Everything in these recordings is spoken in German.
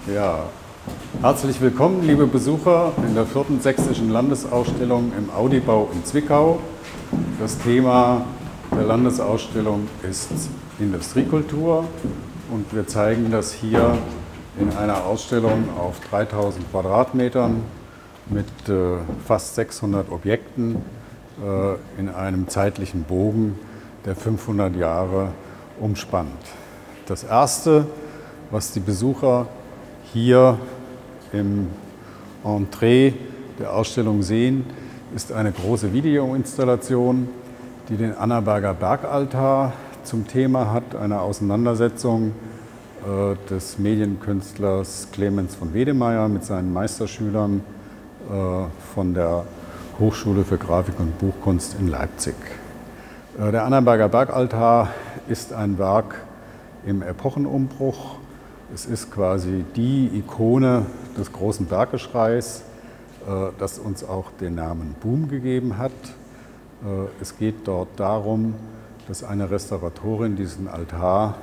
Ja, herzlich willkommen, liebe Besucher, in der 4. Sächsischen Landesausstellung im Audi-Bau in Zwickau. Das Thema der Landesausstellung ist Industriekultur und wir zeigen das hier in einer Ausstellung auf 3000 Quadratmetern mit fast 600 Objekten in einem zeitlichen Bogen, der 500 Jahre umspannt. Das Erste, was die Besucher hier im Entree der Ausstellung sehen, ist eine große Videoinstallation, die den Annaberger Bergaltar zum Thema hat, eine Auseinandersetzung des Medienkünstlers Clemens von Wedemeyer mit seinen Meisterschülern von der Hochschule für Grafik und Buchkunst in Leipzig. Der Annaberger Bergaltar ist ein Werk im Epochenumbruch. Es ist quasi die Ikone des großen Berggeschreis, das uns auch den Namen Boom gegeben hat. Es geht dort darum, dass eine Restauratorin diesen Altar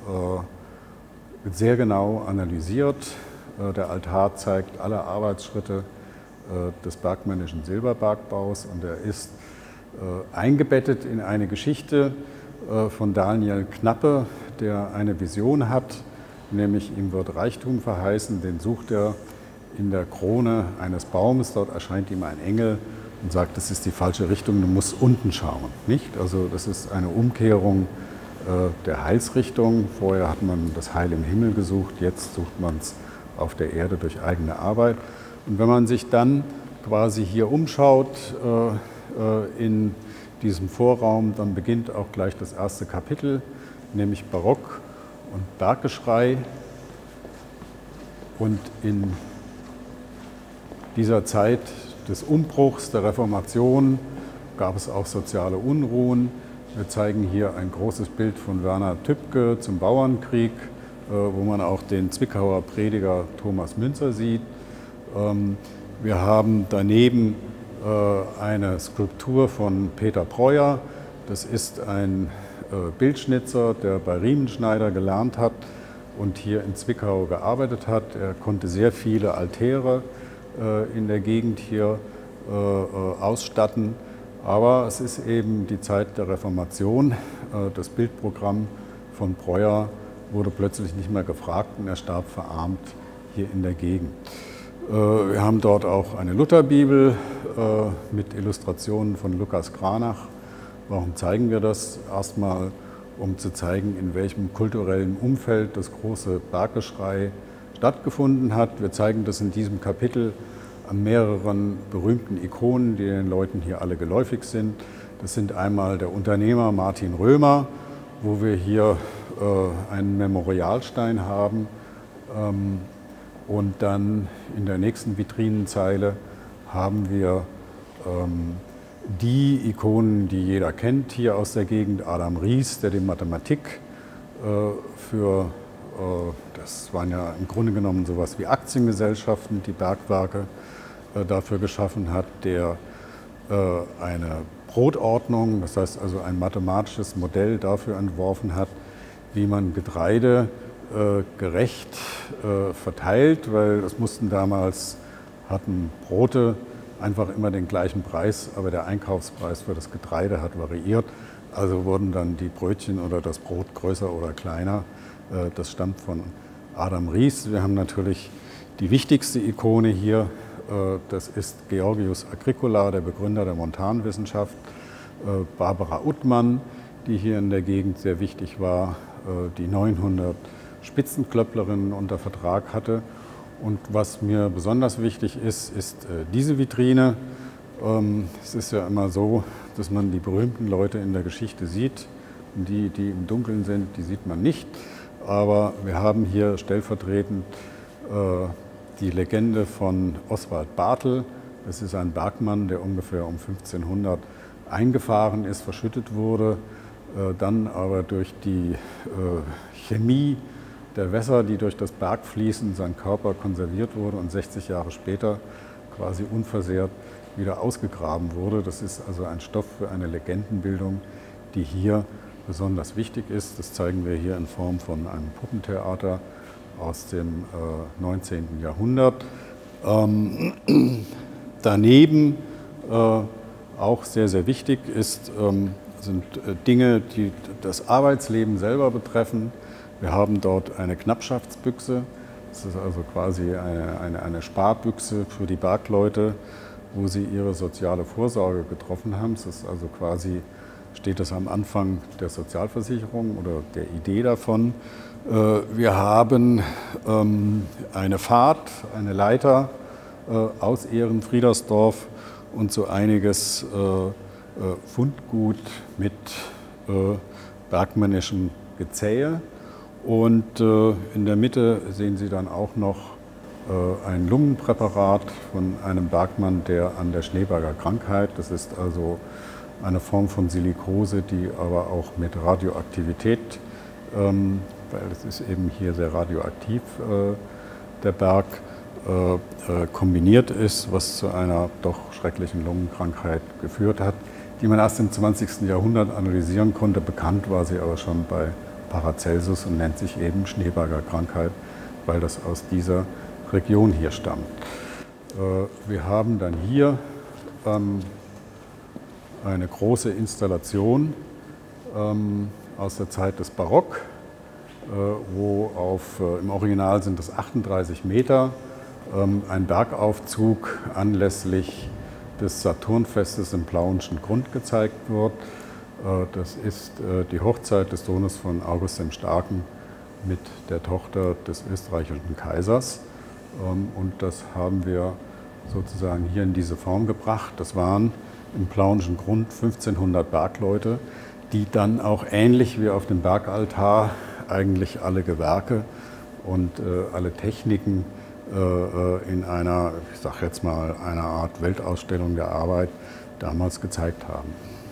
sehr genau analysiert. Der Altar zeigt alle Arbeitsschritte des bergmännischen Silberbergbaus und er ist eingebettet in eine Geschichte von Daniel Knappe, der eine Vision hat, nämlich ihm wird Reichtum verheißen, den sucht er in der Krone eines Baumes, dort erscheint ihm ein Engel und sagt, das ist die falsche Richtung, du musst unten schauen. Nicht? Also das ist eine Umkehrung der Heilsrichtung. Vorher hat man das Heil im Himmel gesucht, jetzt sucht man es auf der Erde durch eigene Arbeit. Und wenn man sich dann quasi hier umschaut in diesem Vorraum, dann beginnt auch gleich das erste Kapitel, nämlich Barock und Berggeschrei. Und in dieser Zeit des Umbruchs, der Reformation, gab es auch soziale Unruhen. Wir zeigen hier ein großes Bild von Werner Tübke zum Bauernkrieg, wo man auch den Zwickauer Prediger Thomas Münzer sieht. Wir haben daneben eine Skulptur von Peter Breuer. Das ist ein Bildschnitzer, der bei Riemenschneider gelernt hat und hier in Zwickau gearbeitet hat. Er konnte sehr viele Altäre in der Gegend hier ausstatten. Aber es ist eben die Zeit der Reformation. Das Bildprogramm von Breuer wurde plötzlich nicht mehr gefragt und er starb verarmt hier in der Gegend. Wir haben dort auch eine Lutherbibel mit Illustrationen von Lukas Cranach. Warum zeigen wir das? Erstmal, um zu zeigen, in welchem kulturellen Umfeld das große Berggeschrei stattgefunden hat. Wir zeigen das in diesem Kapitel an mehreren berühmten Ikonen, die den Leuten hier alle geläufig sind. Das sind einmal der Unternehmer Martin Römer, wo wir hier einen Memorialstein haben. Und dann in der nächsten Vitrinenzeile haben wir die Ikonen, die jeder kennt, hier aus der Gegend. Adam Ries, der die Mathematik das waren ja im Grunde genommen sowas wie Aktiengesellschaften, die Bergwerke dafür geschaffen hat, der eine Brotordnung, das heißt also ein mathematisches Modell dafür entworfen hat, wie man Getreide gerecht verteilt, weil das hatten Brote einfach immer den gleichen Preis, aber der Einkaufspreis für das Getreide hat variiert. Also wurden dann die Brötchen oder das Brot größer oder kleiner. Das stammt von Adam Ries. Wir haben natürlich die wichtigste Ikone hier, das ist Georgius Agricola, der Begründer der Montanwissenschaft, Barbara Uttmann, die hier in der Gegend sehr wichtig war, die 900 Spitzenklöpplerinnen unter Vertrag hatte. Und was mir besonders wichtig ist, ist diese Vitrine. Es ist ja immer so, dass man die berühmten Leute in der Geschichte sieht. Die im Dunkeln sind, die sieht man nicht. Aber wir haben hier stellvertretend die Legende von Oswald Barthel. Das ist ein Bergmann, der ungefähr um 1500 eingefahren ist, verschüttet wurde, dann aber durch die Chemie der Wässer, die durch das Berg fließen, sein Körper konserviert wurde und 60 Jahre später quasi unversehrt wieder ausgegraben wurde. Das ist also ein Stoff für eine Legendenbildung, die hier besonders wichtig ist. Das zeigen wir hier in Form von einem Puppentheater aus dem 19. Jahrhundert. Daneben auch sehr, sehr wichtig sind Dinge, die das Arbeitsleben selber betreffen. Wir haben dort eine Knappschaftsbüchse. Das ist also quasi eine Sparbüchse für die Bergleute, wo sie ihre soziale Vorsorge getroffen haben. Das ist also quasi, steht das am Anfang der Sozialversicherung oder der Idee davon. Wir haben eine Fahrt, eine Leiter aus Ehrenfriedersdorf und so einiges Fundgut mit bergmännischem Gezähe. Und in der Mitte sehen Sie dann auch noch ein Lungenpräparat von einem Bergmann, der an der Schneeberger Krankheit, das ist also eine Form von Silikose, die aber auch mit Radioaktivität, weil es ist eben hier sehr radioaktiv, der Berg, kombiniert ist, was zu einer doch schrecklichen Lungenkrankheit geführt hat, die man erst im 20. Jahrhundert analysieren konnte. Bekannt war sie aber schon bei Paracelsus und nennt sich eben Schneeberger Krankheit, weil das aus dieser Region hier stammt. Wir haben dann hier eine große Installation aus der Zeit des Barock, wo im Original sind es 38 Meter, ein Bergaufzug anlässlich des Saturnfestes im Plauenschen Grund gezeigt wird. Das ist die Hochzeit des Sohnes von August dem Starken mit der Tochter des österreichischen Kaisers. Und das haben wir sozusagen hier in diese Form gebracht. Das waren im Plauenschen Grund 1500 Bergleute, die dann auch ähnlich wie auf dem Bergaltar eigentlich alle Gewerke und alle Techniken in einer, ich sage jetzt mal, einer Art Weltausstellung der Arbeit damals gezeigt haben.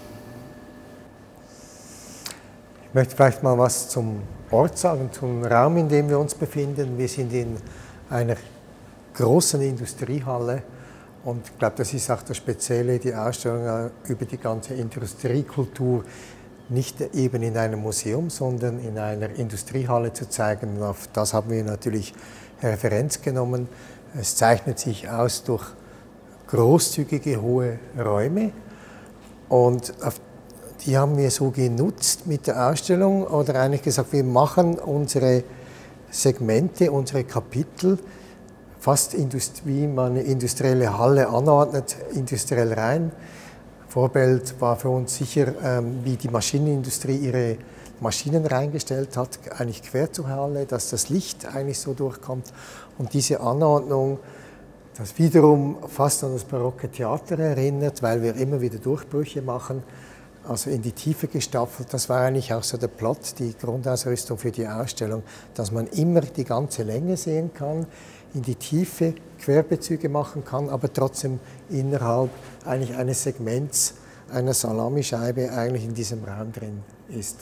Ich möchte vielleicht mal was zum Ort sagen, zum Raum, in dem wir uns befinden. Wir sind in einer großen Industriehalle und ich glaube, das ist auch das Spezielle, die Ausstellung über die ganze Industriekultur nicht eben in einem Museum, sondern in einer Industriehalle zu zeigen. Und auf das haben wir natürlich Referenz genommen. Es zeichnet sich aus durch großzügige, hohe Räume und die haben wir so genutzt mit der Ausstellung oder eigentlich gesagt, wir machen unsere Segmente, unsere Kapitel fast wie man eine industrielle Halle anordnet, industriell rein. Vorbild war für uns sicher, wie die Maschinenindustrie ihre Maschinen reingestellt hat, eigentlich quer zur Halle, dass das Licht eigentlich so durchkommt. Und diese Anordnung, das wiederum fast an das barocke Theater erinnert, weil wir immer wieder Durchbrüche machen, also in die Tiefe gestaffelt. Das war eigentlich auch so der Plot, die Grundausrüstung für die Ausstellung, dass man immer die ganze Länge sehen kann, in die Tiefe Querbezüge machen kann, aber trotzdem innerhalb eigentlich eines Segments, einer Salamischeibe eigentlich in diesem Raum drin ist.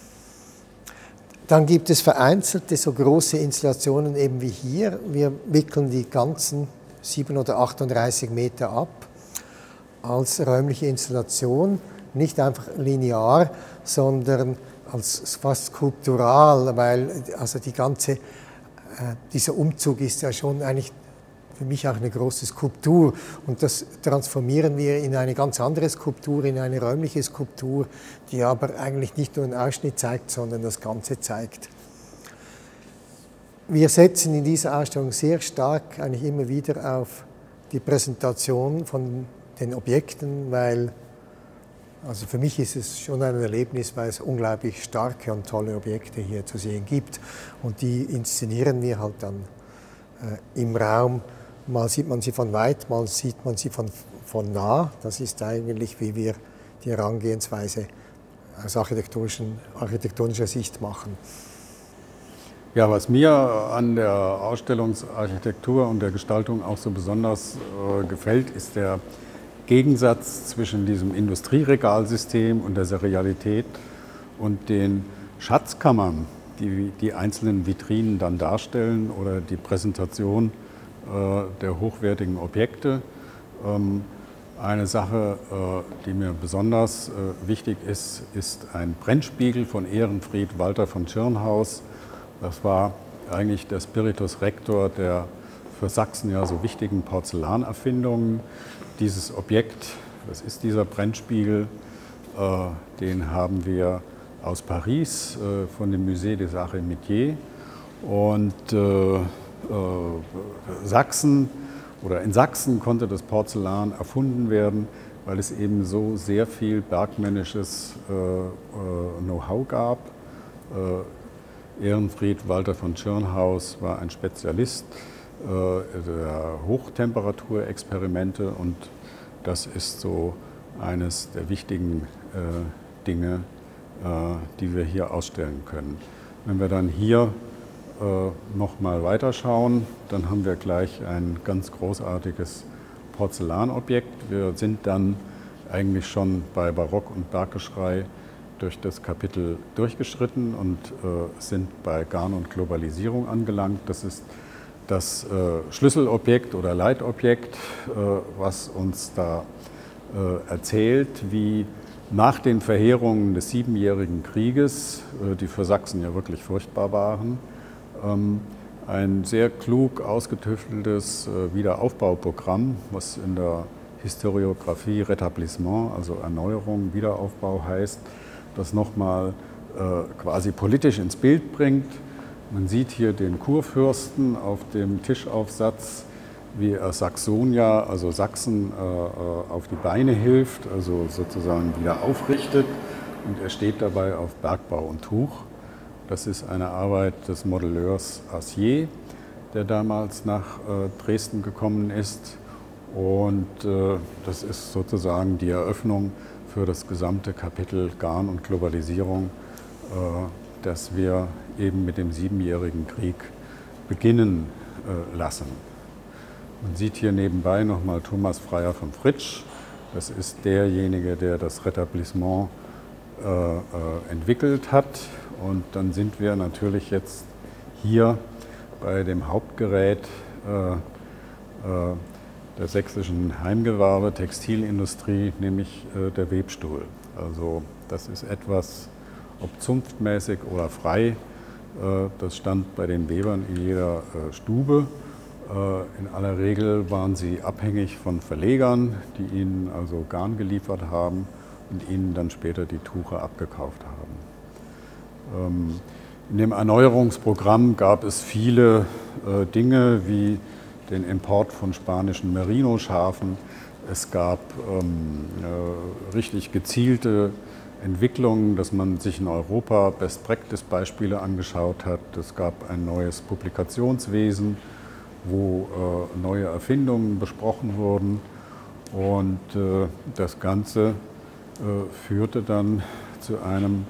Dann gibt es vereinzelte so große Installationen eben wie hier. Wir wickeln die ganzen 7 oder 38 Meter ab als räumliche Installation, nicht einfach linear, sondern als fast skulptural, weil also dieser Umzug ist ja schon eigentlich für mich auch eine große Skulptur und das transformieren wir in eine ganz andere Skulptur, in eine räumliche Skulptur, die aber eigentlich nicht nur einen Ausschnitt zeigt, sondern das Ganze zeigt. Wir setzen in dieser Ausstellung sehr stark eigentlich immer wieder auf die Präsentation von den Objekten, weil also für mich ist es schon ein Erlebnis, weil es unglaublich starke und tolle Objekte hier zu sehen gibt und die inszenieren wir halt dann im Raum. Mal sieht man sie von weit, mal sieht man sie von nah. Das ist eigentlich, wie wir die Herangehensweise aus architektonischer Sicht machen. Ja, was mir an der Ausstellungsarchitektur und der Gestaltung auch so besonders gefällt, ist der Gegensatz zwischen diesem Industrieregalsystem und der Serialität und den Schatzkammern, die die einzelnen Vitrinen dann darstellen oder die Präsentation der hochwertigen Objekte. Eine Sache, die mir besonders wichtig ist, ist ein Brennspiegel von Ehrenfried Walter von Schirnhaus. Das war eigentlich der Spiritus Rector der für Sachsen ja so wichtigen Porzellanerfindungen. Dieses Objekt, das ist dieser Brennspiegel, den haben wir aus Paris von dem Musée des Arts et Métiers. Und in Sachsen konnte das Porzellan erfunden werden, weil es eben so sehr viel bergmännisches Know-how gab. Ehrenfried Walter von Tschirnhaus war ein Spezialist der Hochtemperaturexperimente und das ist so eines der wichtigen Dinge, die wir hier ausstellen können. Wenn wir dann hier noch mal weiterschauen, dann haben wir gleich ein ganz großartiges Porzellanobjekt. Wir sind dann eigentlich schon bei Barock und Berggeschrei durch das Kapitel durchgeschritten und sind bei Garn und Globalisierung angelangt. Das ist das Schlüsselobjekt oder Leitobjekt, was uns da erzählt, wie nach den Verheerungen des Siebenjährigen Krieges, die für Sachsen ja wirklich furchtbar waren, ein sehr klug ausgetüfteltes Wiederaufbauprogramm, was in der Historiographie Rétablissement, also Erneuerung, Wiederaufbau heißt, das nochmal quasi politisch ins Bild bringt. Man sieht hier den Kurfürsten auf dem Tischaufsatz, wie er Saxonia, also Sachsen, auf die Beine hilft, also sozusagen wieder aufrichtet. Und er steht dabei auf Bergbau und Tuch. Das ist eine Arbeit des Modelleurs Assier, der damals nach Dresden gekommen ist. Und das ist sozusagen die Eröffnung für das gesamte Kapitel Garn und Globalisierung, das wir eben mit dem Siebenjährigen Krieg beginnen lassen. Man sieht hier nebenbei nochmal Thomas Freier von Fritsch. Das ist derjenige, der das Rétablissement entwickelt hat. Und dann sind wir natürlich jetzt hier bei dem Hauptgerät der sächsischen Heimgewerbe, Textilindustrie, nämlich der Webstuhl. Also das ist etwas, ob zunftmäßig oder frei, das stand bei den Webern in jeder Stube. In aller Regel waren sie abhängig von Verlegern, die ihnen also Garn geliefert haben und ihnen dann später die Tuche abgekauft haben. In dem Erneuerungsprogramm gab es viele Dinge wie den Import von spanischen Merino-Schafen. Es gab richtig gezielte Entwicklungen, dass man sich in Europa Best-Practice-Beispiele angeschaut hat. Es gab ein neues Publikationswesen, wo neue Erfindungen besprochen wurden. Und das Ganze führte dann zu einem,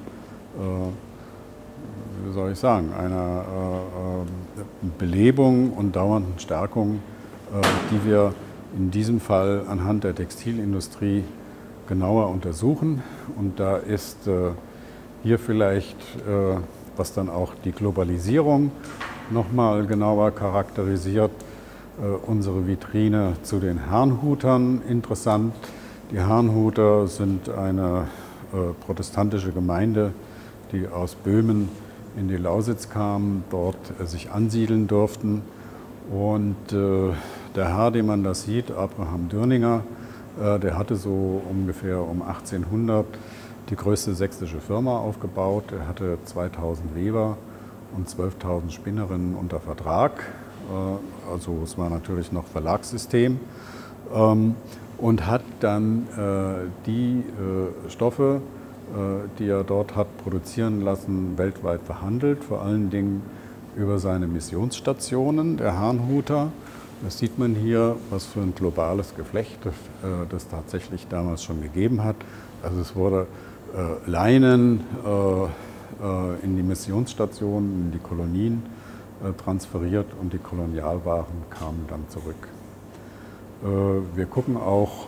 wie soll ich sagen, einer Belebung und dauernden Stärkung, die wir in diesem Fall anhand der Textilindustrie genauer untersuchen. Und da ist hier vielleicht, was dann auch die Globalisierung nochmal genauer charakterisiert, unsere Vitrine zu den Herrnhutern interessant. Die Herrnhuter sind eine protestantische Gemeinde, die aus Böhmen in die Lausitz kamen, dort sich ansiedeln durften. Und der Herr, den man da sieht, Abraham Dürninger, der hatte so ungefähr um 1800 die größte sächsische Firma aufgebaut. Er hatte 2000 Weber und 12.000 Spinnerinnen unter Vertrag. Also es war natürlich noch Verlagssystem. Und hat dann die Stoffe, die er dort hat produzieren lassen, weltweit verhandelt, vor allen Dingen über seine Missionsstationen, der Herrnhuter. Das sieht man hier, was für ein globales Geflecht das tatsächlich damals schon gegeben hat. Also es wurde Leinen in die Missionsstationen, in die Kolonien transferiert und die Kolonialwaren kamen dann zurück. Wir gucken auch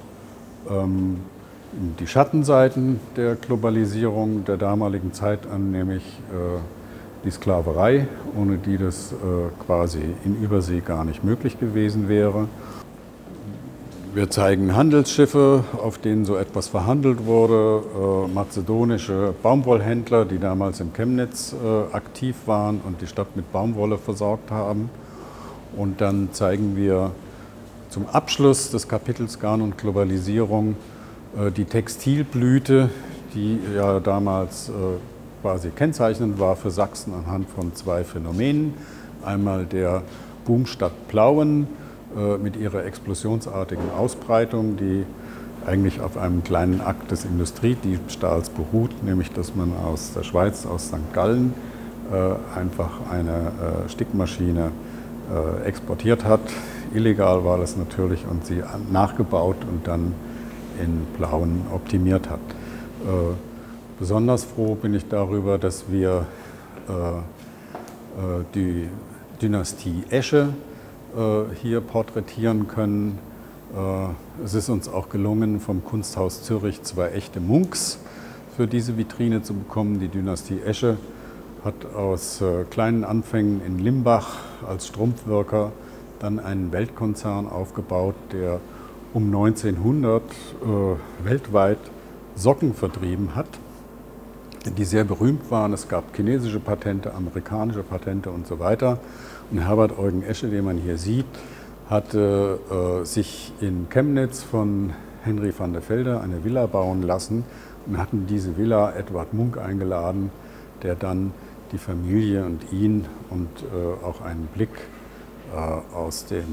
die Schattenseiten der Globalisierung der damaligen Zeit an, nämlich die Sklaverei, ohne die das quasi in Übersee gar nicht möglich gewesen wäre. Wir zeigen Handelsschiffe, auf denen so etwas verhandelt wurde, mazedonische Baumwollhändler, die damals in Chemnitz aktiv waren und die Stadt mit Baumwolle versorgt haben. Und dann zeigen wir zum Abschluss des Kapitels Garn und Globalisierung die Textilblüte, die ja damals quasi kennzeichnend war für Sachsen anhand von zwei Phänomenen. Einmal der Boomstadt Plauen mit ihrer explosionsartigen Ausbreitung, die eigentlich auf einem kleinen Akt des Industriediebstahls beruht, nämlich dass man aus der Schweiz, aus St. Gallen, einfach eine Stickmaschine exportiert hat. Illegal war das natürlich und sie nachgebaut und dann in Plauen optimiert hat. Besonders froh bin ich darüber, dass wir die Dynastie Esche hier porträtieren können. Es ist uns auch gelungen, vom Kunsthaus Zürich zwei echte Munks für diese Vitrine zu bekommen. Die Dynastie Esche hat aus kleinen Anfängen in Limbach als Strumpfwirker dann einen Weltkonzern aufgebaut, der um 1900 weltweit Socken vertrieben hat, die sehr berühmt waren. Es gab chinesische Patente, amerikanische Patente und so weiter. Und Herbert Eugen Esche, den man hier sieht, hatte sich in Chemnitz von Henry van der Velde eine Villa bauen lassen und hatten diese Villa Edward Munk eingeladen, der dann die Familie und ihn und auch einen Blick aus der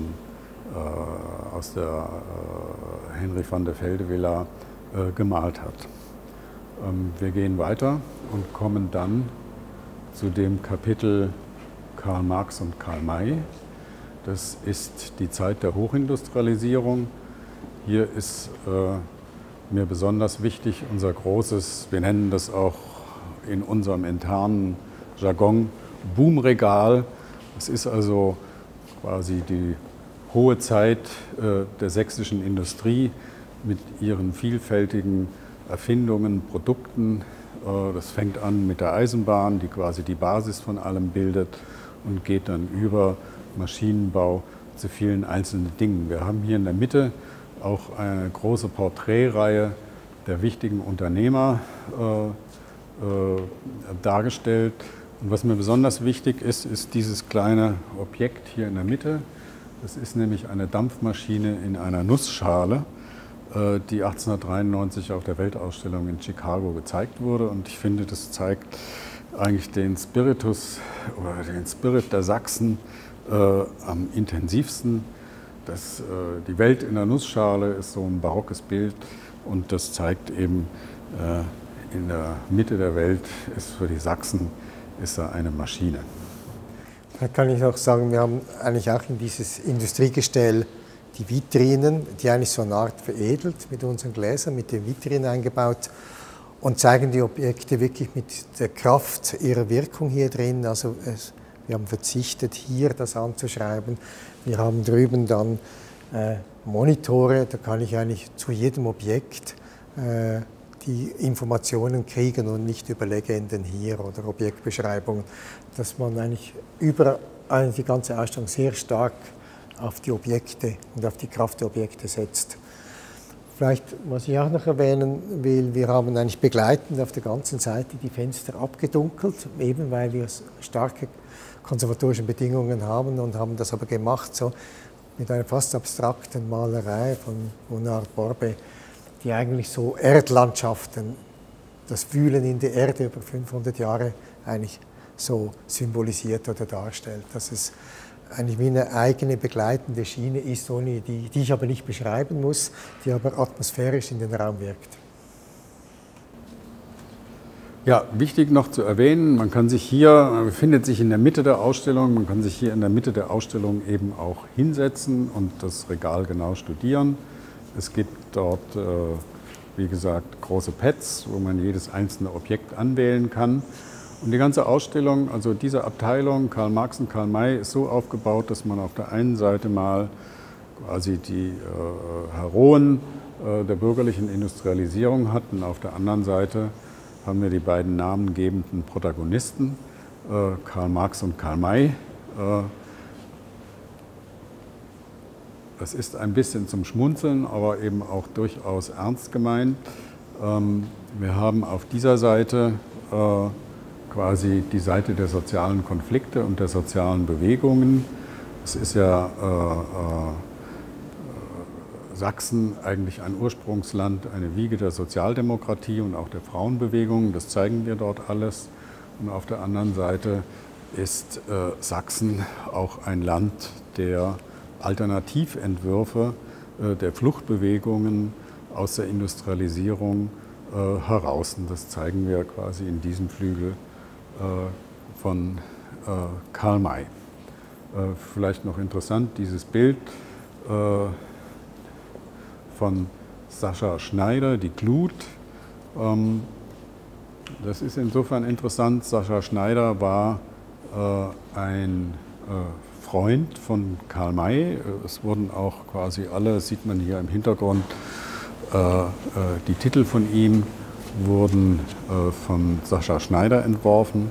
Henry van der Velde Villa gemalt hat. Wir gehen weiter und kommen dann zu dem Kapitel Karl Marx und Karl May. Das ist die Zeit der Hochindustrialisierung. Hier ist mir besonders wichtig unser großes, wir nennen das auch in unserem internen Jargon, Boomregal. Das ist also quasi die hohe Zeit der sächsischen Industrie mit ihren vielfältigen Erfindungen, Produkten. Das fängt an mit der Eisenbahn, die quasi die Basis von allem bildet und geht dann über Maschinenbau zu vielen einzelnen Dingen. Wir haben hier in der Mitte auch eine große Porträtreihe der wichtigen Unternehmer dargestellt. Und was mir besonders wichtig ist, ist dieses kleine Objekt hier in der Mitte. Das ist nämlich eine Dampfmaschine in einer Nussschale, die 1893 auf der Weltausstellung in Chicago gezeigt wurde. Und ich finde, das zeigt eigentlich den Spiritus oder den Spirit der Sachsen am intensivsten. Die Welt in der Nussschale ist so ein barockes Bild und das zeigt eben, in der Mitte der Welt ist für die Sachsen ist da eine Maschine. Da kann ich auch sagen, wir haben eigentlich auch in dieses Industriegestell die Vitrinen, die eigentlich so eine Art veredelt mit unseren Gläsern, mit den Vitrinen eingebaut und zeigen die Objekte wirklich mit der Kraft ihrer Wirkung hier drin. Also wir haben verzichtet, hier das anzuschreiben. Wir haben drüben dann Monitore, da kann ich eigentlich zu jedem Objekt die Informationen kriegen und nicht über Legenden hier oder Objektbeschreibungen, dass man eigentlich über die ganze Ausstellung sehr stark auf die Objekte und auf die Kraft der Objekte setzt. Vielleicht, was ich auch noch erwähnen will, wir haben eigentlich begleitend auf der ganzen Seite die Fenster abgedunkelt, eben weil wir starke konservatorische Bedingungen haben und haben das aber gemacht so mit einer fast abstrakten Malerei von Bonnard Borbe, die eigentlich so Erdlandschaften, das Wühlen in der Erde über 500 Jahre eigentlich so symbolisiert oder darstellt. Dass es eigentlich wie eine eigene begleitende Schiene ist, ohne die ich aber nicht beschreiben muss, die aber atmosphärisch in den Raum wirkt. Ja, wichtig noch zu erwähnen, man befindet sich in der Mitte der Ausstellung, man kann sich hier in der Mitte der Ausstellung eben auch hinsetzen und das Regal genau studieren. Es gibt dort, wie gesagt, große Pads, wo man jedes einzelne Objekt anwählen kann. Und die ganze Ausstellung, also diese Abteilung Karl Marx und Karl May, ist so aufgebaut, dass man auf der einen Seite mal quasi die Heroen der bürgerlichen Industrialisierung hat und auf der anderen Seite haben wir die beiden namengebenden Protagonisten, Karl Marx und Karl May. das ist ein bisschen zum Schmunzeln, aber eben auch durchaus ernst gemeint. Wir haben auf dieser Seite quasi die Seite der sozialen Konflikte und der sozialen Bewegungen. Es ist ja Sachsen eigentlich ein Ursprungsland, eine Wiege der Sozialdemokratie und auch der Frauenbewegung. Das zeigen wir dort alles. Und auf der anderen Seite ist Sachsen auch ein Land der Alternativentwürfe, der Fluchtbewegungen aus der Industrialisierung heraus. Und das zeigen wir quasi in diesem Flügel von Karl May. Vielleicht noch interessant, dieses Bild von Sascha Schneider, die Glut. Das ist insofern interessant. Sascha Schneider war ein Freund von Karl May. Es wurden auch quasi alle, sieht man hier im Hintergrund, die Titel von ihm wurden von Sascha Schneider entworfen.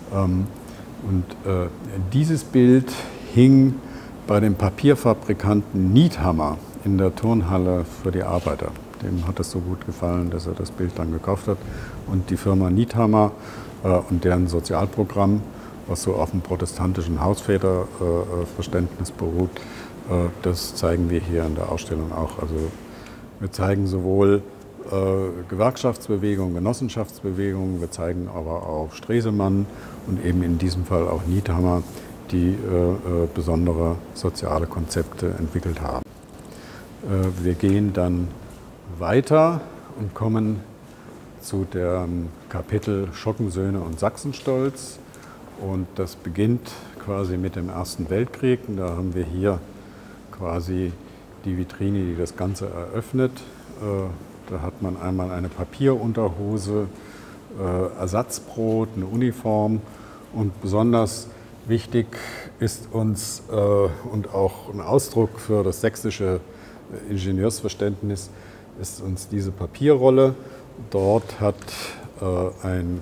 Und dieses Bild hing bei dem Papierfabrikanten Niethammer in der Turnhalle für die Arbeiter. Dem hat es so gut gefallen, dass er das Bild dann gekauft hat. Und die Firma Niethammer und deren Sozialprogramm, was so auf dem protestantischen Hausväterverständnis beruht, das zeigen wir hier in der Ausstellung auch. Also wir zeigen sowohl Gewerkschaftsbewegung, Genossenschaftsbewegung, wir zeigen aber auch Stresemann und eben in diesem Fall auch Niethammer, die besondere soziale Konzepte entwickelt haben. Wir gehen dann weiter und kommen zu dem Kapitel Schockensöhne und Sachsenstolz. Und das beginnt quasi mit dem Ersten Weltkrieg. Und da haben wir hier quasi die Vitrine, die das Ganze eröffnet. Da hat man einmal eine Papierunterhose, Ersatzbrot, eine Uniform. Und besonders wichtig ist uns und auch ein Ausdruck für das sächsische Ingenieursverständnis ist uns diese Papierrolle. Dort hat ein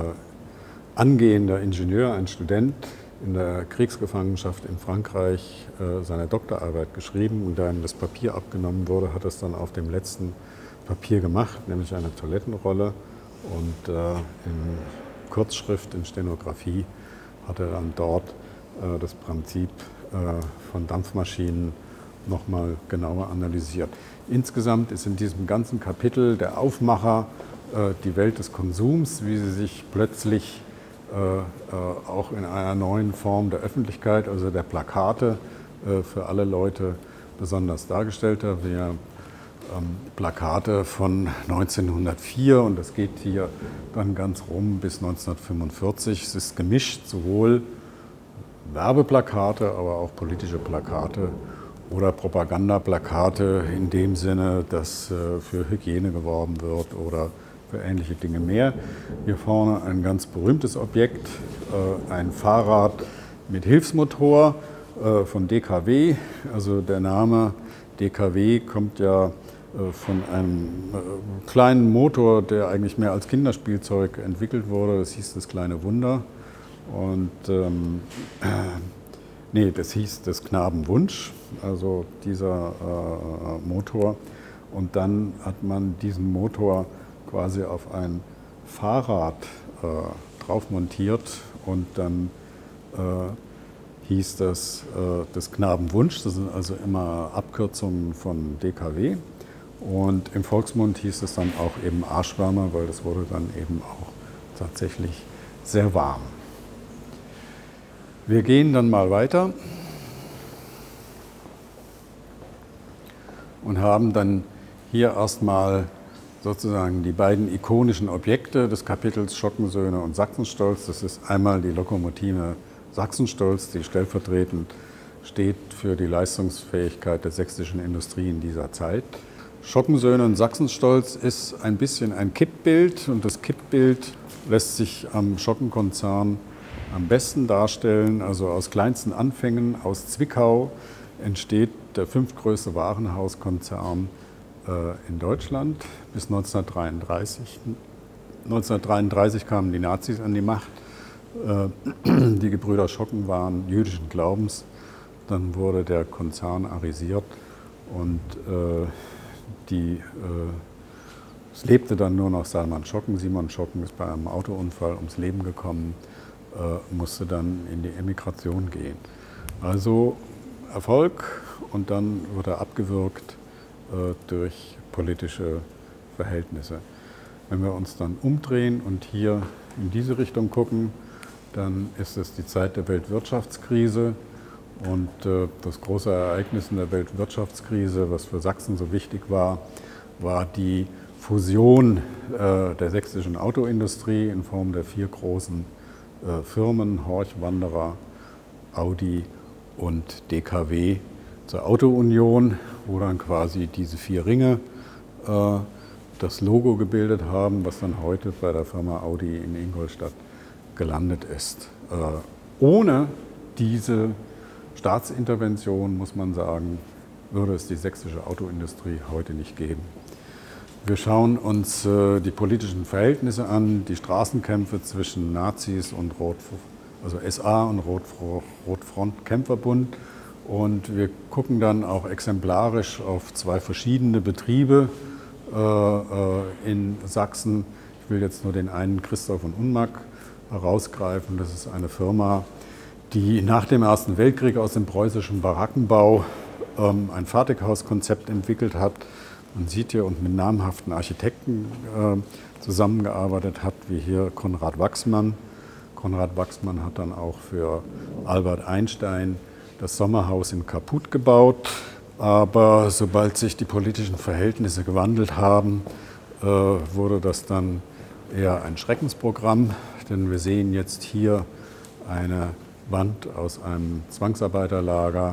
angehender Ingenieur, ein Student in der Kriegsgefangenschaft in Frankreich seine Doktorarbeit geschrieben und da ihm das Papier abgenommen wurde, hat es dann auf dem letzten Papier gemacht, nämlich eine Toilettenrolle und in Kurzschrift, in Stenografie hat er dann dort das Prinzip von Dampfmaschinen nochmal genauer analysiert. Insgesamt ist in diesem ganzen Kapitel der Aufmacher die Welt des Konsums, wie sie sich plötzlich auch in einer neuen Form der Öffentlichkeit, also der Plakate, für alle Leute besonders dargestellt hat. Wir Plakate von 1904 und das geht hier dann ganz rum bis 1945. Es ist gemischt, sowohl Werbeplakate, aber auch politische Plakate oder Propagandaplakate in dem Sinne, dass für Hygiene geworben wird oder für ähnliche Dinge mehr. Hier vorne ein ganz berühmtes Objekt, ein Fahrrad mit Hilfsmotor von DKW. Also der Name DKW kommt ja von einem kleinen Motor, der eigentlich mehr als Kinderspielzeug entwickelt wurde. Das hieß das kleine Wunder. Und nee, das hieß das Knabenwunsch, also dieser Motor. Und dann hat man diesen Motor quasi auf ein Fahrrad drauf montiert und dann hieß das Knabenwunsch. Das sind also immer Abkürzungen von DKW. Und im Volksmund hieß es dann auch eben Arschwärmer, weil das wurde dann eben auch tatsächlich sehr warm. Wir gehen dann mal weiter und haben dann hier erstmal sozusagen die beiden ikonischen Objekte des Kapitels Schockensöhne und Sachsenstolz. Das ist einmal die Lokomotive Sachsenstolz, die stellvertretend steht für die Leistungsfähigkeit der sächsischen Industrie in dieser Zeit. Schockensöhne und Sachsenstolz ist ein bisschen ein Kippbild und das Kippbild lässt sich am Schockenkonzern am besten darstellen. Also aus kleinsten Anfängen aus Zwickau entsteht der fünftgrößte Warenhauskonzern in Deutschland bis 1933. 1933 kamen die Nazis an die Macht. Die Gebrüder Schocken waren jüdischen Glaubens. Dann wurde der Konzern arisiert Und es lebte dann nur noch Salman Schocken. Simon Schocken ist bei einem Autounfall ums Leben gekommen, musste dann in die Emigration gehen. Also Erfolg, und dann wird er abgewürgt durch politische Verhältnisse. Wenn wir uns dann umdrehen und hier in diese Richtung gucken, dann ist es die Zeit der Weltwirtschaftskrise. Und das große Ereignis in der Weltwirtschaftskrise, was für Sachsen so wichtig war, war die Fusion der sächsischen Autoindustrie in Form der 4 großen Firmen, Horch, Wanderer, Audi und DKW zur Autounion, wo dann quasi diese 4 Ringe das Logo gebildet haben, was dann heute bei der Firma Audi in Ingolstadt gelandet ist. Ohne diese Staatsintervention, muss man sagen, würde es die sächsische Autoindustrie heute nicht geben. Wir schauen uns die politischen Verhältnisse an, die Straßenkämpfe zwischen Nazis und also SA und Rotfront-Kämpferbund, und wir gucken dann auch exemplarisch auf 2 verschiedene Betriebe in Sachsen. Ich will jetzt nur den einen, Christoph und Unmack, herausgreifen. Das ist eine Firma, die nach dem Ersten Weltkrieg aus dem preußischen Barackenbau ein Fertighauskonzept entwickelt hat. Man sieht hier, und mit namhaften Architekten zusammengearbeitet hat, wie hier Konrad Wachsmann. Konrad Wachsmann hat dann auch für Albert Einstein das Sommerhaus in Kaput gebaut. Aber sobald sich die politischen Verhältnisse gewandelt haben, wurde das dann eher ein Schreckensprogramm. Denn wir sehen jetzt hier eine Wand aus einem Zwangsarbeiterlager.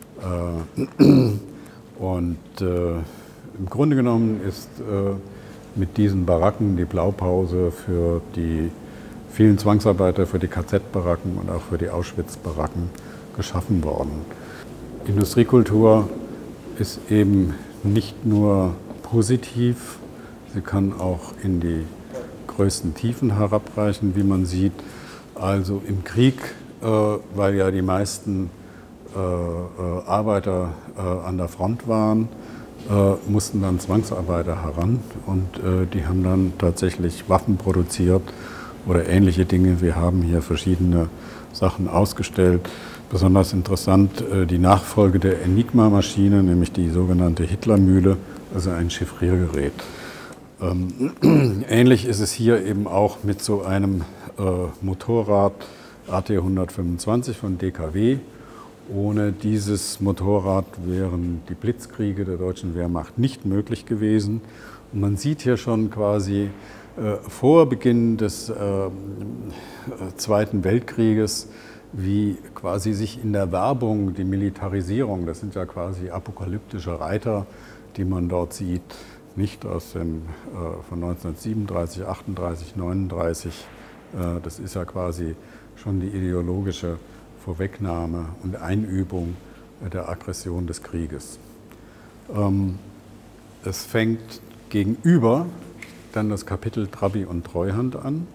Und im Grunde genommen ist mit diesen Baracken die Blaupause für die vielen Zwangsarbeiter, für die KZ-Baracken und auch für die Auschwitz-Baracken geschaffen worden. Industriekultur ist eben nicht nur positiv, sie kann auch in die größten Tiefen herabreichen, wie man sieht. Also im Krieg, weil ja die meisten Arbeiter an der Front waren, mussten dann Zwangsarbeiter heran, und die haben dann tatsächlich Waffen produziert oder ähnliche Dinge. Wir haben hier verschiedene Sachen ausgestellt. Besonders interessant die Nachfolge der Enigma-Maschine, nämlich die sogenannte Hitlermühle, also ein Chiffriergerät. Ähnlich ist es hier eben auch mit so einem Motorrad AT 125 von DKW. Ohne dieses Motorrad wären die Blitzkriege der deutschen Wehrmacht nicht möglich gewesen. Und man sieht hier schon quasi vor Beginn des Zweiten Weltkrieges, wie quasi sich in der Werbung die Militarisierung, das sind ja quasi apokalyptische Reiter, die man dort sieht, nicht aus dem, von 1937, 38, 39, das ist ja quasi schon die ideologische Vorwegnahme und Einübung der Aggression des Krieges. Es fängt gegenüber dann das Kapitel Trabi und Treuhand an.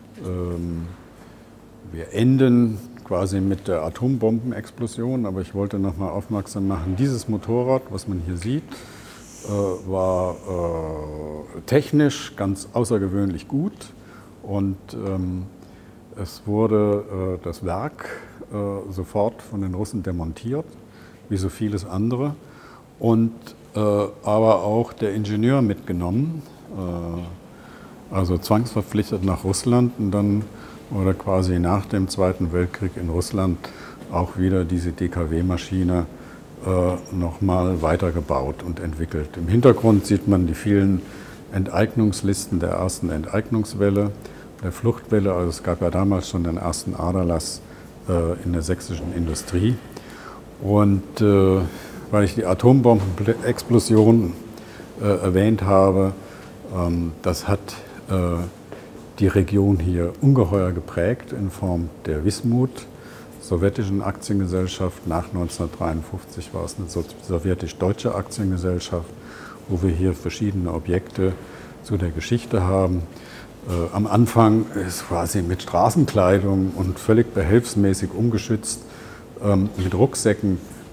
Wir enden quasi mit der Atombombenexplosion, aber ich wollte noch mal aufmerksam machen, dieses Motorrad, was man hier sieht, war technisch ganz außergewöhnlich gut, und es wurde das Werk sofort von den Russen demontiert, wie so vieles andere, und aber auch der Ingenieur mitgenommen, also zwangsverpflichtet nach Russland, und dann wurde quasi nach dem Zweiten Weltkrieg in Russland auch wieder diese DKW-Maschine nochmal weitergebaut und entwickelt. Im Hintergrund sieht man die vielen Enteignungslisten der ersten Enteignungswelle, der Fluchtwelle. Also es gab ja damals schon den ersten Aderlass in der sächsischen Industrie. Und weil ich die Atombombenexplosion erwähnt habe, das hat die Region hier ungeheuer geprägt in Form der Wismut, sowjetischen Aktiengesellschaft. Nach 1953 war es eine sowjetisch-deutsche Aktiengesellschaft, wo wir hier verschiedene Objekte zu der Geschichte haben. Am Anfang ist quasi mit Straßenkleidung und völlig behelfsmäßig umgeschützt, mit Rucksäcken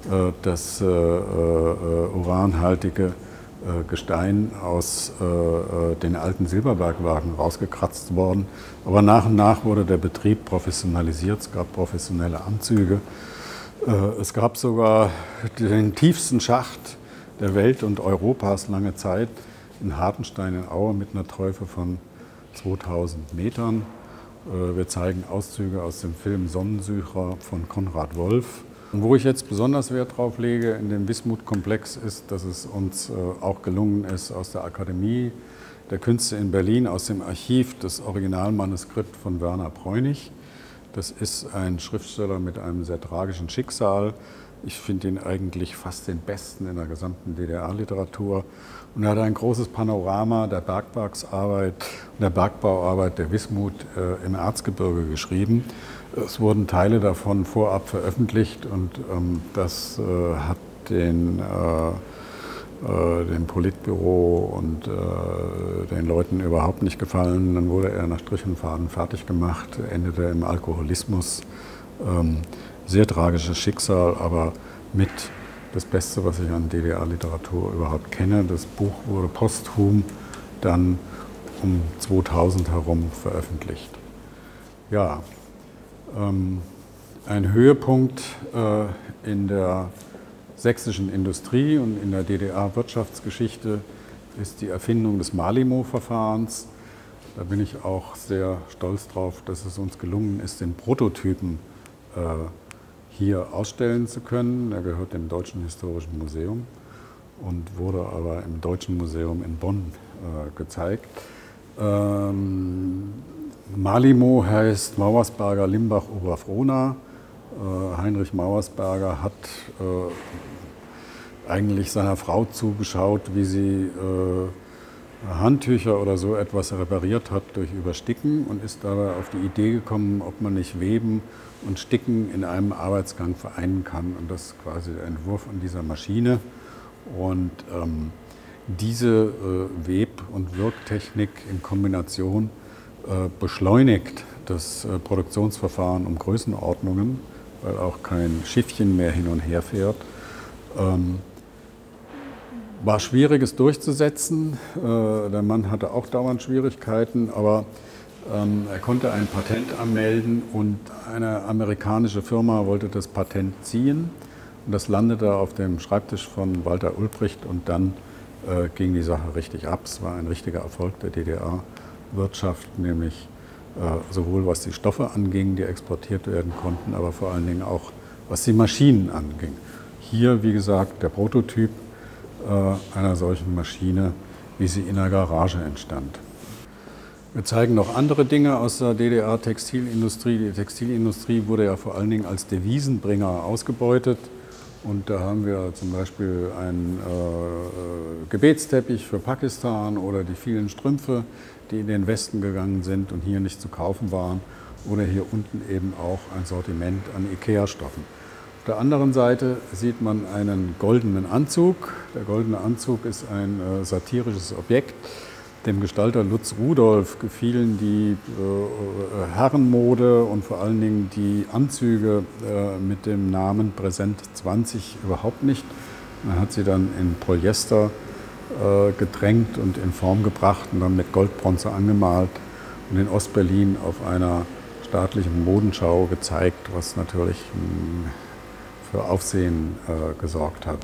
das uranhaltige Gestein aus den alten Silberbergwagen rausgekratzt worden. Aber nach und nach wurde der Betrieb professionalisiert, es gab professionelle Anzüge. Es gab sogar den tiefsten Schacht der Welt und Europas lange Zeit in Hartenstein in Aue mit einer Tiefe von 2000 Metern. Wir zeigen Auszüge aus dem Film Sonnensucher von Konrad Wolf. Und wo ich jetzt besonders Wert drauf lege in dem Wismut-Komplex ist, dass es uns auch gelungen ist, aus der Akademie der Künste in Berlin, aus dem Archiv, das Originalmanuskript von Werner Bräunig. Das ist ein Schriftsteller mit einem sehr tragischen Schicksal. Ich finde ihn eigentlich fast den besten in der gesamten DDR-Literatur. Und er hat ein großes Panorama der Bergwerksarbeit und der Bergbauarbeit der Wismut im Erzgebirge geschrieben. Es wurden Teile davon vorab veröffentlicht und das hat dem Politbüro und den Leuten überhaupt nicht gefallen. Dann wurde er nach Strich und Faden fertig gemacht, endete im Alkoholismus. Sehr tragisches Schicksal, aber mit das Beste, was ich an DDR-Literatur überhaupt kenne. Das Buch wurde posthum dann um 2000 herum veröffentlicht. Ja, ein Höhepunkt in der sächsischen Industrie und in der DDR-Wirtschaftsgeschichte ist die Erfindung des Malimo-Verfahrens. Da bin ich auch sehr stolz drauf, dass es uns gelungen ist, den Prototypen hier ausstellen zu können. Er gehört dem Deutschen Historischen Museum und wurde aber im Deutschen Museum in Bonn gezeigt. Malimo heißt Mauersberger Limbach Oberfrohna. Heinrich Mauersberger hat eigentlich seiner Frau zugeschaut, wie sie Handtücher oder so etwas repariert hat durch Übersticken und ist dabei auf die Idee gekommen, ob man nicht Weben und Sticken in einem Arbeitsgang vereinen kann. Und das ist quasi der Entwurf an dieser Maschine. Und diese Web- und Wirktechnik in Kombination beschleunigt das Produktionsverfahren um Größenordnungen, weil auch kein Schiffchen mehr hin und her fährt. War schwierig, es durchzusetzen. Der Mann hatte auch dauernd Schwierigkeiten, aber er konnte ein Patent anmelden und eine amerikanische Firma wollte das Patent ziehen. Und das landete auf dem Schreibtisch von Walter Ulbricht und dann ging die Sache richtig ab. Es war ein richtiger Erfolg der DDR-Wirtschaft, nämlich sowohl was die Stoffe anging, die exportiert werden konnten, aber vor allen Dingen auch was die Maschinen anging. Hier, wie gesagt, der Prototyp einer solchen Maschine, wie sie in der Garage entstand. Wir zeigen noch andere Dinge aus der DDR-Textilindustrie. Die Textilindustrie wurde ja vor allen Dingen als Devisenbringer ausgebeutet. Und da haben wir zum Beispiel einen Gebetsteppich für Pakistan oder die vielen Strümpfe, die in den Westen gegangen sind und hier nicht zu kaufen waren. Oder hier unten eben auch ein Sortiment an IKEA-Stoffen. Auf der anderen Seite sieht man einen goldenen Anzug. Der goldene Anzug ist ein satirisches Objekt. Dem Gestalter Lutz Rudolph gefielen die Herrenmode und vor allen Dingen die Anzüge mit dem Namen Präsent 20 überhaupt nicht. Man hat sie dann in Polyester gedrängt und in Form gebracht und dann mit Goldbronze angemalt und in Ostberlin auf einer staatlichen Modenschau gezeigt, was natürlich für Aufsehen gesorgt hat.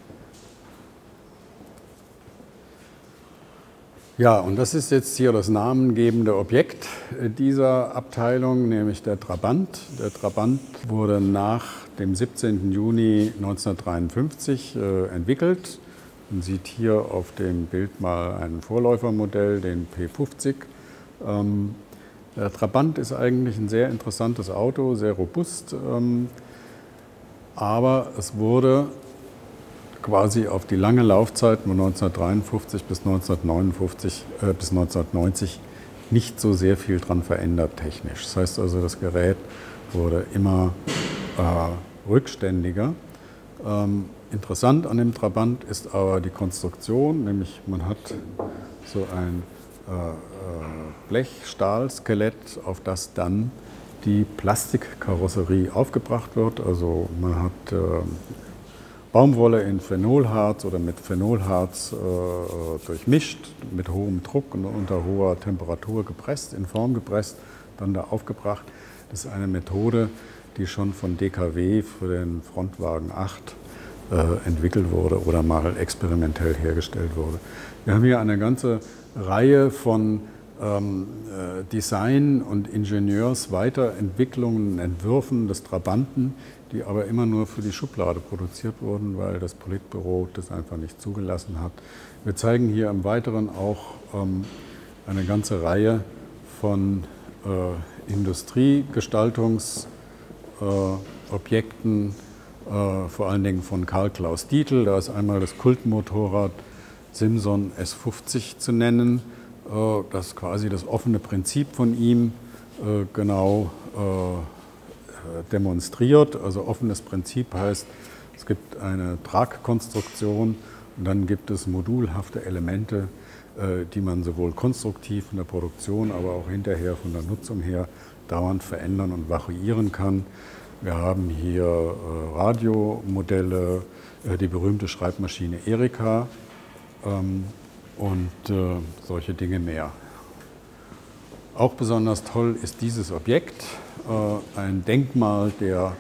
Ja, und das ist jetzt hier das namengebende Objekt dieser Abteilung, nämlich der Trabant. Der Trabant wurde nach dem 17. Juni 1953 entwickelt. Man sieht hier auf dem Bild mal ein Vorläufermodell, den P50. Der Trabant ist eigentlich ein sehr interessantes Auto, sehr robust, aber es wurde quasi auf die lange Laufzeit von 1953 bis 1959 bis 1990 nicht so sehr viel dran verändert technisch. Das heißt also, das Gerät wurde immer rückständiger. Interessant an dem Trabant ist aber die Konstruktion, nämlich man hat so ein Blech-Stahl-Skelett, auf das dann die Plastikkarosserie aufgebracht wird. Also man hat Baumwolle in Phenolharz oder mit Phenolharz durchmischt, mit hohem Druck und unter hoher Temperatur gepresst, in Form gepresst, dann da aufgebracht. Das ist eine Methode, die schon von DKW für den Frontwagen 8 entwickelt wurde oder mal experimentell hergestellt wurde. Wir haben hier eine ganze Reihe von Design- und Ingenieursweiterentwicklungen, Entwürfen des Trabanten, die aber immer nur für die Schublade produziert wurden, weil das Politbüro das einfach nicht zugelassen hat. Wir zeigen hier im Weiteren auch eine ganze Reihe von Industriegestaltungsobjekten, vor allen Dingen von Karl Klaus Dietl. Da ist einmal das Kultmotorrad Simson S50 zu nennen. Das ist quasi das offene Prinzip von ihm genau demonstriert. Also offenes Prinzip heißt, es gibt eine Tragkonstruktion und dann gibt es modulhafte Elemente, die man sowohl konstruktiv in der Produktion, aber auch hinterher von der Nutzung her dauernd verändern und variieren kann. Wir haben hier Radiomodelle, die berühmte Schreibmaschine Erika und solche Dinge mehr. Auch besonders toll ist dieses Objekt, ein Denkmal der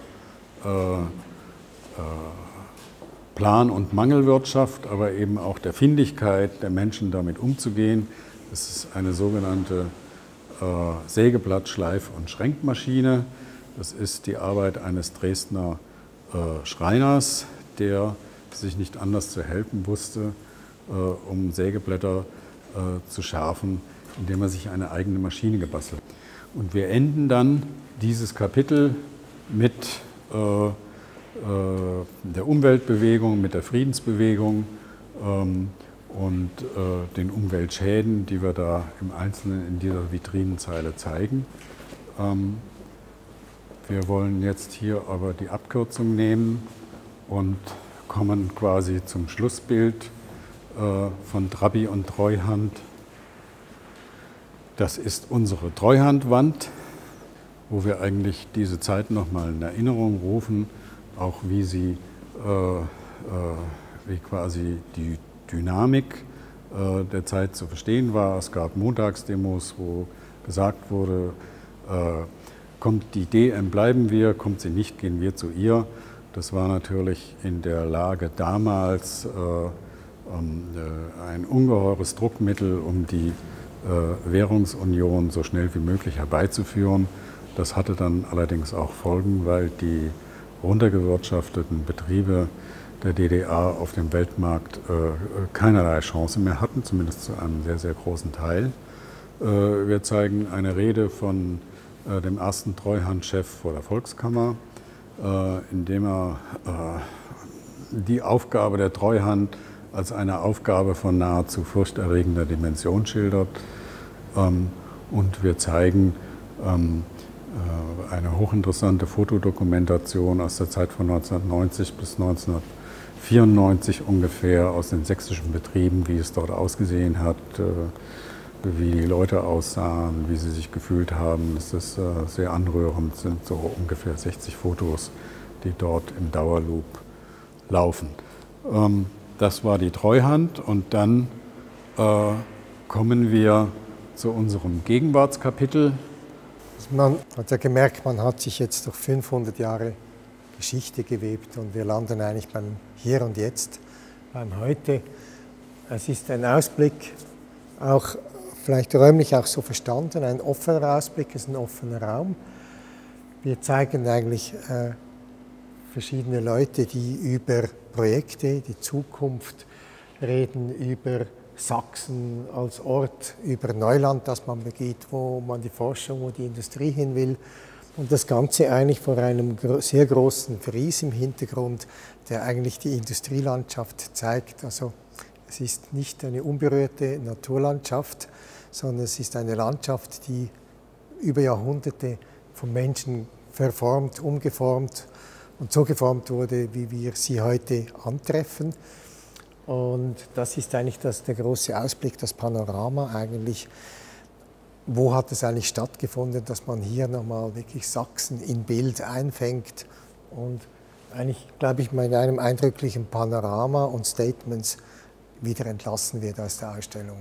Plan- und Mangelwirtschaft, aber eben auch der Findigkeit der Menschen, damit umzugehen. Es ist eine sogenannte Sägeblatt-, Schleif- und Schränkmaschine. Das ist die Arbeit eines Dresdner Schreiners, der sich nicht anders zu helfen wusste, um Sägeblätter zu schärfen, indem er sich eine eigene Maschine gebastelt hat. Und wir enden dann dieses Kapitel mit der Umweltbewegung, mit der Friedensbewegung und den Umweltschäden, die wir da im Einzelnen in dieser Vitrinenzeile zeigen. Wir wollen jetzt hier aber die Abkürzung nehmen und kommen quasi zum Schlussbild von Trabi und Treuhand. Das ist unsere Treuhandwand, wo wir eigentlich diese Zeit nochmal in Erinnerung rufen, auch wie sie, wie quasi die Dynamik der Zeit zu verstehen war. Es gab Montagsdemos, wo gesagt wurde, kommt die DM, bleiben wir, kommt sie nicht, gehen wir zu ihr. Das war natürlich in der Lage damals ein ungeheures Druckmittel, um die Währungsunion so schnell wie möglich herbeizuführen. Das hatte dann allerdings auch Folgen, weil die runtergewirtschafteten Betriebe der DDR auf dem Weltmarkt keinerlei Chance mehr hatten, zumindest zu einem sehr, sehr großen Teil. Wir zeigen eine Rede von dem ersten Treuhandchef vor der Volkskammer, indem er die Aufgabe der Treuhand als eine Aufgabe von nahezu furchterregender Dimension schildert. Und wir zeigen eine hochinteressante Fotodokumentation aus der Zeit von 1990 bis 1994 ungefähr aus den sächsischen Betrieben, wie es dort ausgesehen hat, wie die Leute aussahen, wie sie sich gefühlt haben. Das ist sehr anrührend, sind so ungefähr 60 Fotos, die dort im Dauerloop laufen. Das war die Treuhand und dann kommen wir zu unserem Gegenwartskapitel. Man hat ja gemerkt, man hat sich jetzt durch 500 Jahre Geschichte gewebt und wir landen eigentlich beim Hier und Jetzt, beim Heute. Es ist ein Ausblick, auch vielleicht räumlich auch so verstanden, ein offener Ausblick, es ist ein offener Raum. Wir zeigen eigentlich verschiedene Leute, die über Projekte, die Zukunft reden, über Sachsen als Ort, über Neuland, das man begeht, wo man die Forschung, wo die Industrie hin will. Und das Ganze eigentlich vor einem sehr großen Fries im Hintergrund, der eigentlich die Industrielandschaft zeigt. Also es ist nicht eine unberührte Naturlandschaft, sondern es ist eine Landschaft, die über Jahrhunderte von Menschen verformt, umgeformt und so geformt wurde, wie wir sie heute antreffen. Und das ist eigentlich der große Ausblick, das Panorama eigentlich. Wo hat es eigentlich stattgefunden, dass man hier nochmal wirklich Sachsen in Bild einfängt und eigentlich, glaube ich, mit einem eindrücklichen Panorama und Statements wieder entlassen wird aus der Ausstellung.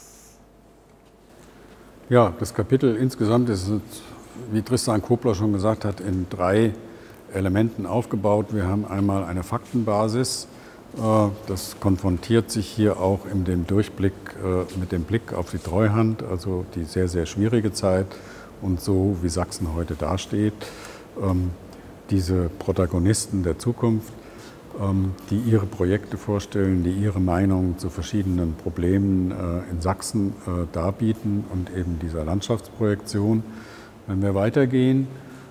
Ja, das Kapitel insgesamt ist, wie Tristan Kopler schon gesagt hat, in 3 Elementen aufgebaut. Wir haben einmal eine Faktenbasis. Das konfrontiert sich hier auch in dem Durchblick mit dem Blick auf die Treuhand, also die sehr, sehr schwierige Zeit und so, wie Sachsen heute dasteht. Diese Protagonisten der Zukunft, die ihre Projekte vorstellen, die ihre Meinung zu verschiedenen Problemen in Sachsen darbieten und eben dieser Landschaftsprojektion. Wenn wir weitergehen,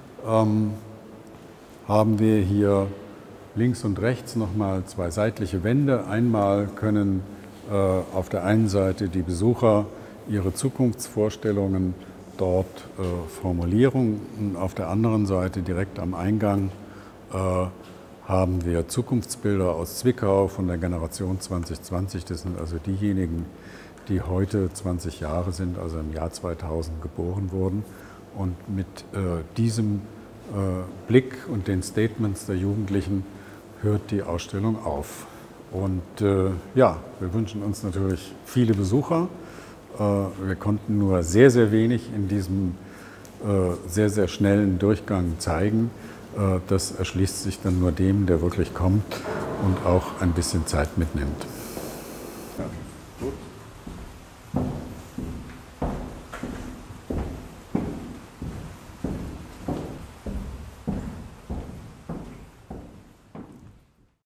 haben wir hier links und rechts nochmal 2 seitliche Wände. Einmal können auf der einen Seite die Besucher ihre Zukunftsvorstellungen dort formulieren. Und auf der anderen Seite, direkt am Eingang, haben wir Zukunftsbilder aus Zwickau von der Generation 2020. Das sind also diejenigen, die heute 20 Jahre sind, also im Jahr 2000 geboren wurden. Und mit diesem Blick und den Statements der Jugendlichen hört die Ausstellung auf. Und ja, wir wünschen uns natürlich viele Besucher. Wir konnten nur sehr, sehr wenig in diesem sehr, sehr schnellen Durchgang zeigen. Das erschließt sich dann nur dem, der wirklich kommt und auch ein bisschen Zeit mitnimmt.